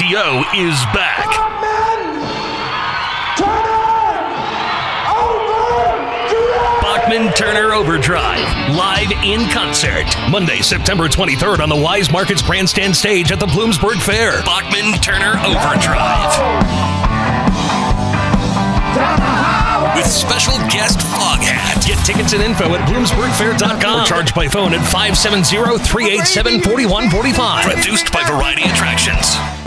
RPO is back. Bachman-Turner Overdrive, live in concert. Monday, September 23rd on the Wise Markets Grandstand stage at the Bloomsburg Fair. Bachman-Turner Overdrive. With special guest Foghat. Get tickets and info at bloomsburgfair.com or charge by phone at 570-387-4145. Produced by Variety Attractions.